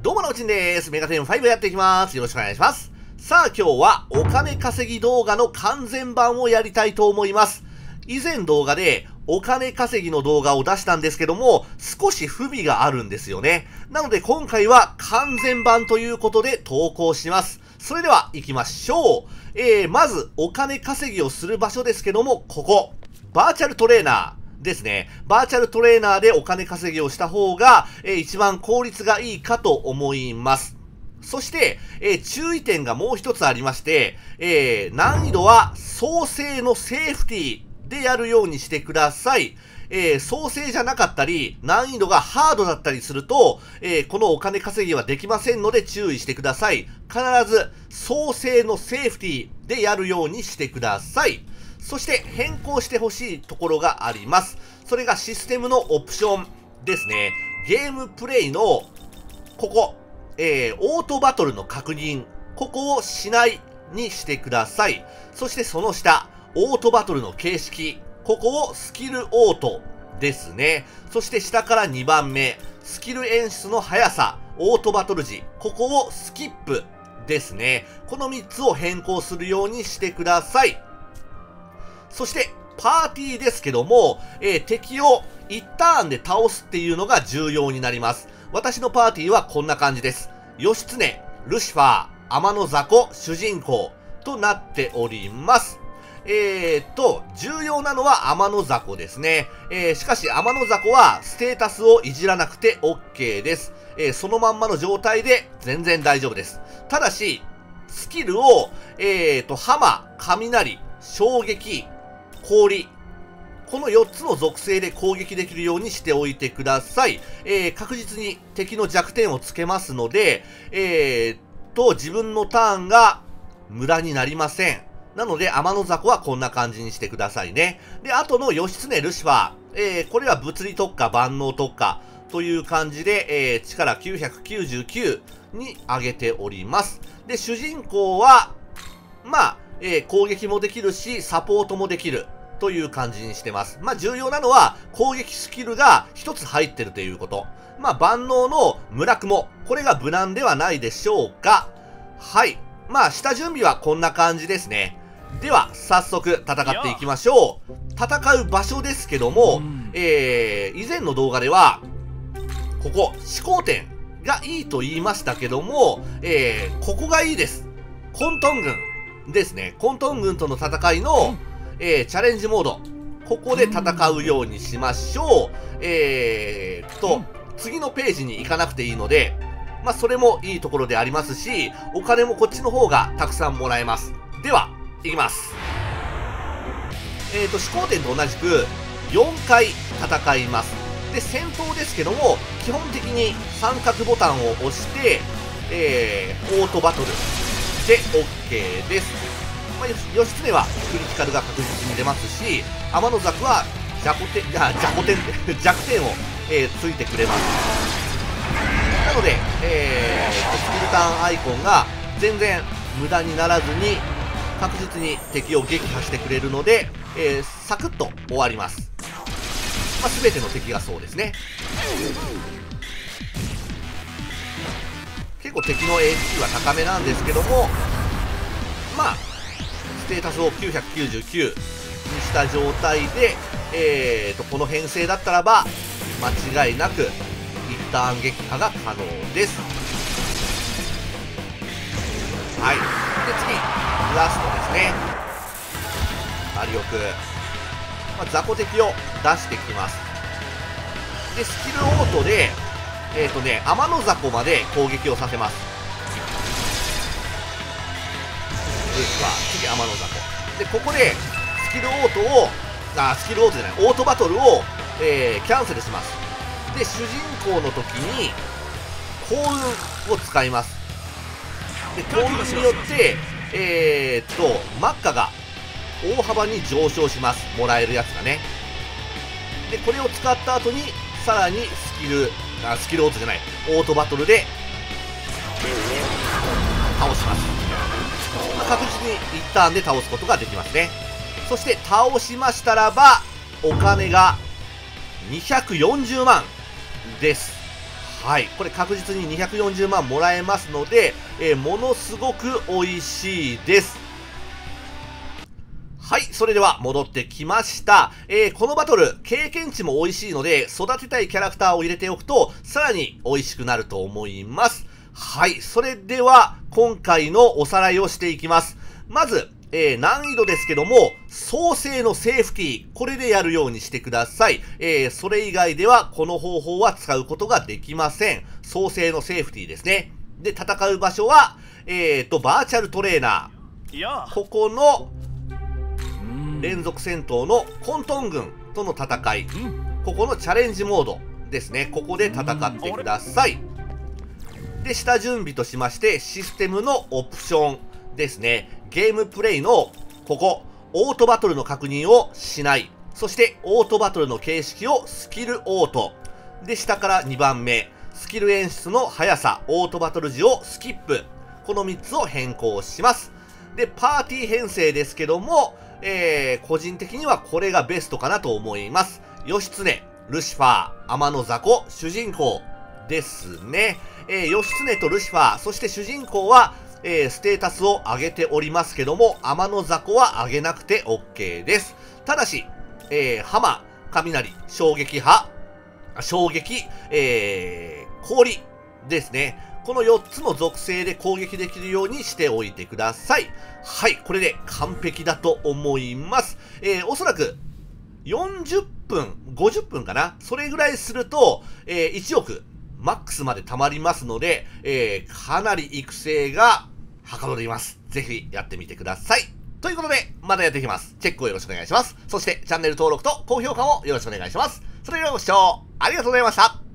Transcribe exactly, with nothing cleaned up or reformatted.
どうもなおちんです。メガテンファイブやっていきます。よろしくお願いします。さあ今日はお金稼ぎ動画の完全版をやりたいと思います。以前動画でお金稼ぎの動画を出したんですけども、少し不備があるんですよね。なので今回は完全版ということで投稿します。それでは行きましょう。えー、まずお金稼ぎをする場所ですけども、ここ。バーチャルトレーナー。ですね。バーチャルトレーナーでお金稼ぎをした方が、えー、一番効率がいいかと思います。そして、えー、注意点がもう一つありまして、えー、難易度は創生のセーフティーでやるようにしてください。えー、創生じゃなかったり、難易度がハードだったりすると、えー、このお金稼ぎはできませんので注意してください。必ず創生のセーフティーでやるようにしてください。そして変更してほしいところがあります。それがシステムのオプションですね。ゲームプレイのここ、えー、オートバトルの確認、ここをしないにしてください。そしてその下、オートバトルの形式、ここをスキルオートですね。そして下からにばんめ、スキル演出の速さ、オートバトル時、ここをスキップですね。このみっつを変更するようにしてください。そして、パーティーですけども、えー、敵をいちターンで倒すっていうのが重要になります。私のパーティーはこんな感じです。義経、ルシファー、天の雑魚、主人公となっております。えーっと、重要なのは天の雑魚ですね。えー、しかし天の雑魚はステータスをいじらなくて OK です。えー、そのまんまの状態で全然大丈夫です。ただし、スキルを、えーっと、ハマ、雷、衝撃、氷。このよっつの属性で攻撃できるようにしておいてください。えー、確実に敵の弱点をつけますので、えー、っと、自分のターンが無駄になりません。なので、天の雑魚はこんな感じにしてくださいね。で、あとの義経、ルシファー。えー、これは物理特化、万能特化という感じで、えー、力きゅうひゃくきゅうじゅうきゅうに上げております。で、主人公は、まあ、えー、攻撃もできるし、サポートもできる。という感じにしてます。まあ、重要なのは、攻撃スキルが一つ入ってるということ。まあ、万能の村雲。これが無難ではないでしょうか。はい。まあ、下準備はこんな感じですね。では、早速戦っていきましょう。戦う場所ですけども、えー、以前の動画では、ここ、始皇天がいいと言いましたけども、えー、ここがいいです。混沌軍ですね。混沌軍との戦いの、えー、チャレンジモード。ここで戦うようにしましょう。えーっと、次のページに行かなくていいので、まあ、それもいいところでありますし、お金もこっちの方がたくさんもらえます。では、行きます。えーっと、始皇天と同じく、よんかい戦います。で、戦闘ですけども、基本的に三角ボタンを押して、えー、オートバトルで OK です。まあ、義経はクリティカルが確実に出ますし、天の雑魚は弱点、いや、弱点、弱点を、えー、ついてくれます。なので、えー、スキルターンアイコンが全然無駄にならずに、確実に敵を撃破してくれるので、えー、サクッと終わります。まあ、全ての敵がそうですね。結構敵の エイチピー は高めなんですけども、まあ、ステータスをきゅうひゃくきゅうじゅうきゅうにした状態で、えーと、この編成だったらば、間違いなく、一ターン撃破が可能です。はい。で、次、ラストですね。火力。まあ、雑魚敵を出してきます。で、スキルオートで、えーとね、天の雑魚まで攻撃をさせます。次、天の雑魚。で、ここで、スキルオートを、あ、スキルオートじゃない、オートバトルを、えー、キャンセルします。で、主人公の時に、幸運を使います。で、幸運によって、えーっと、マッカが大幅に上昇します。もらえるやつがね。で、これを使った後に、さらにスキル、あ、スキルオートじゃない、オートバトルで、倒します。確実にいちターンで倒すことができますね。そして倒しましたらば、お金がにひゃくよんじゅうまんです。 はい。これ確実ににひゃくよんじゅうまんもらえますので、えー、ものすごく美味しいです。はい。それでは戻ってきました。えー、このバトル、経験値も美味しいので、育てたいキャラクターを入れておくと、さらに美味しくなると思います。はい。それでは、今回のおさらいをしていきます。まず、えー、難易度ですけども、創生のセーフティー、これでやるようにしてください。えー、それ以外では、この方法は使うことができません。創生のセーフティーですね。で、戦う場所は、えーと、バーチャルトレーナー。ここの、連続戦闘の混沌軍との戦い。ここのチャレンジモードですね。ここで戦ってください。で、下準備としまして、システムのオプションですね。ゲームプレイの、ここ、オートバトルの確認をしない。そして、オートバトルの形式をスキルオート。で、下からにばんめ、スキル演出の速さ、オートバトル時をスキップ。このみっつを変更します。で、パーティー編成ですけども、えー、個人的にはこれがベストかなと思います。義経、ルシファー、天の雑魚、主人公ですね。えー、義経とルシファー、そして主人公は、えー、ステータスを上げておりますけども、天の雑魚は上げなくて OK です。ただし、えー、浜、雷、衝撃波、衝撃、えー、氷ですね。このよっつの属性で攻撃できるようにしておいてください。はい、これで完璧だと思います。えー、おそらくよんじゅっぷん、ごじゅっぷんかな。それぐらいすると、えー、いちおくマックスまで溜まりますので、えー、かなり育成がはかどります。ぜひやってみてください。ということで、まだやっていきます。チェックをよろしくお願いします。そしてチャンネル登録と高評価もよろしくお願いします。それではご視聴ありがとうございました。